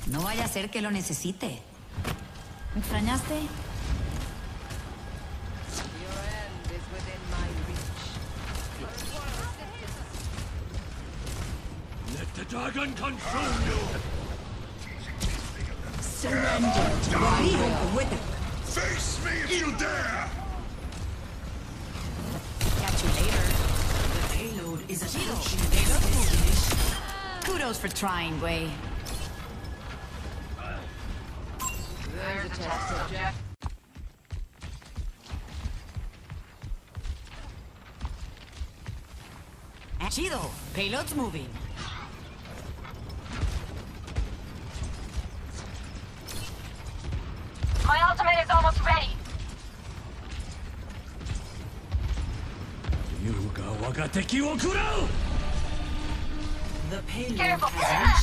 No vaya a ser que lo necesite. ¿Me extrañaste? Your end is within my reach. Let the dragon consume you! Surrender to our evil wither. Face me if you dare! Catch you later. The payload is approaching Payload its destination. Kudos for trying, Wei. There's a test subject. Chido. Payload's moving. My ultimate is almost ready. You ga waga teki wo kurau! The payload Careful. has